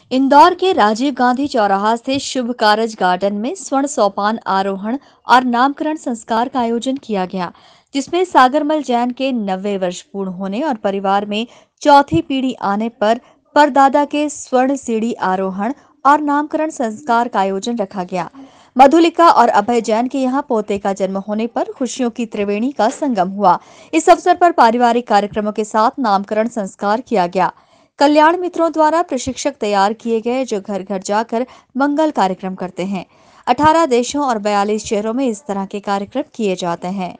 इंदौर के राजीव गांधी चौराहा स्थित शुभ कारज गार्डन में स्वर्ण सोपान आरोहण और नामकरण संस्कार का आयोजन किया गया, जिसमें सागरमल जैन के 90 वर्ष पूर्ण होने और परिवार में चौथी पीढ़ी आने पर परदादा के स्वर्ण सीढ़ी आरोहण और नामकरण संस्कार का आयोजन रखा गया। मधुलिका और अभय जैन के यहाँ पोते का जन्म होने पर खुशियों की त्रिवेणी का संगम हुआ। इस अवसर पर पारिवारिक कार्यक्रमों के साथ नामकरण संस्कार किया गया। कल्याण मित्रों द्वारा प्रशिक्षक तैयार किए गए जो घर घर जाकर मंगल कार्यक्रम करते हैं। 18 देशों और 42 शहरों में इस तरह के कार्यक्रम किए जाते हैं।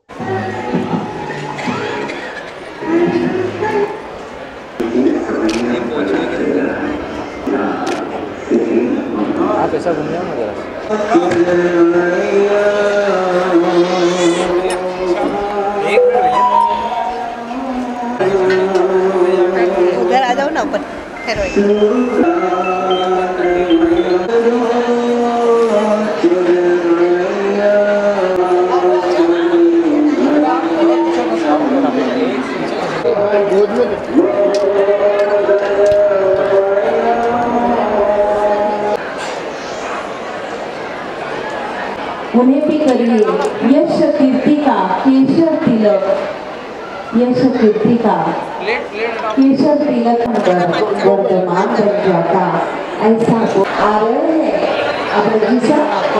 आप ऐसा घूम जाओ जरा। उधर आ जाओ ना ऊपर। उन्हें भी करिए यश कीर्ति का केशर तिलक, यश कीर्ति का केशर तिलक वर्तमान बन जाता ऐसा आ रहे हैं। अब जिसा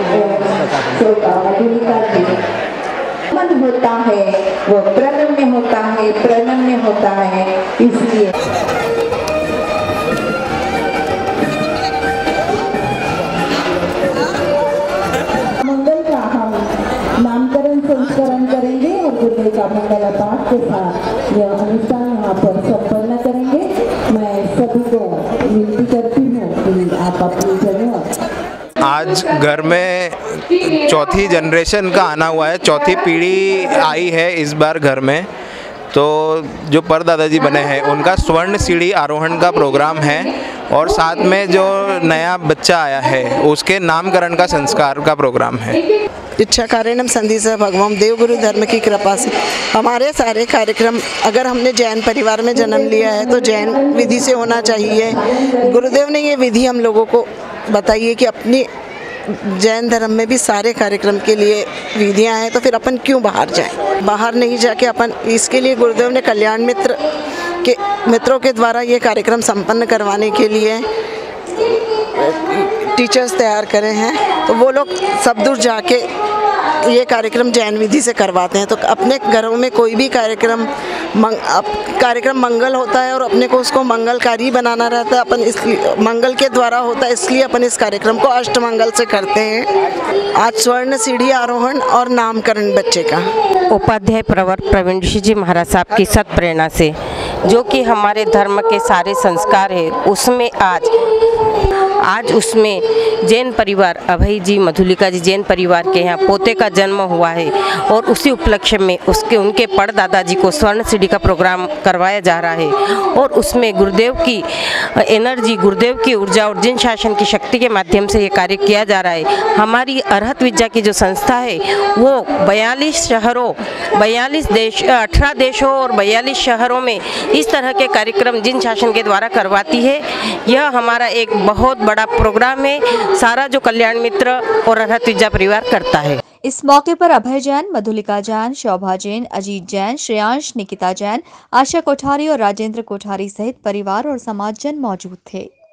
मधुलिका जी मन होता है वो प्रणव में होता है, प्रणव में होता है, इसलिए नामकरण संस्करण करेंगे और गुरुदेव का मंगल पाठ के साथ यह अनुष्ठान यहाँ पर संपन्न करेंगे। मैं सभी को विनती करती हूँ कि आप अपनी जगह। आज घर में चौथी जनरेशन का आना हुआ है, चौथी पीढ़ी आई है इस बार घर में। तो जो परदादाजी बने हैं उनका स्वर्ण सीढ़ी आरोहण का प्रोग्राम है और साथ में जो नया बच्चा आया है उसके नामकरण का संस्कार का प्रोग्राम है। इच्छा कारणम संधि भगवान देवगुरु धर्म की कृपा से हमारे सारे कार्यक्रम, अगर हमने जैन परिवार में जन्म लिया है तो जैन विधि से होना चाहिए। गुरुदेव ने ये विधि हम लोगों को बताई है कि अपनी जैन धर्म में भी सारे कार्यक्रम के लिए विधियां हैं, तो फिर अपन क्यों बाहर जाएं? बाहर नहीं जाके अपन, इसके लिए गुरुदेव ने कल्याण मित्रों के द्वारा ये कार्यक्रम संपन्न करवाने के लिए टीचर्स तैयार करे हैं। तो वो लोग सब दूर जाके ये कार्यक्रम जैन विधि से करवाते हैं। तो अपने घरों में कोई भी कार्यक्रम मंगल होता है और अपने को उसको मंगलकारी बनाना रहता है। अपन इसलिए मंगल के द्वारा होता है, इसलिए अपन इस कार्यक्रम को अष्टमंगल से करते हैं। आज स्वर्ण सीढ़ी आरोहण और नामकरण बच्चे का। उपाध्याय प्रवर प्रवीण ऋषि जी महाराज साहब की सत प्रेरणा से, जो कि हमारे धर्म के सारे संस्कार है, उसमें आज उसमें जैन परिवार अभय जी, मधुलिका जी जैन परिवार के यहाँ पोते का जन्म हुआ है और उसी उपलक्ष्य में उनके परदादा जी को स्वर्ण सीढ़ी का प्रोग्राम करवाया जा रहा है। और उसमें गुरुदेव की एनर्जी, गुरुदेव की ऊर्जा और जिन शासन की शक्ति के माध्यम से ये कार्य किया जा रहा है। हमारी अरहत विद्या की जो संस्था है वो 42 शहरों, 18 देशों और 42 शहरों में इस तरह के कार्यक्रम जिन शासन के द्वारा करवाती है। यह हमारा एक बहुत बड़ा प्रोग्राम है, सारा जो कल्याण मित्र और अरहत विद्या परिवार करता है। इस मौके पर अभय जैन, मधुलिका जैन, शोभा जैन, अजीत जैन, श्रेयांश, निकिता जैन, आशा कोठारी और राजेंद्र कोठारी सहित परिवार और समाजजन मौजूद थे।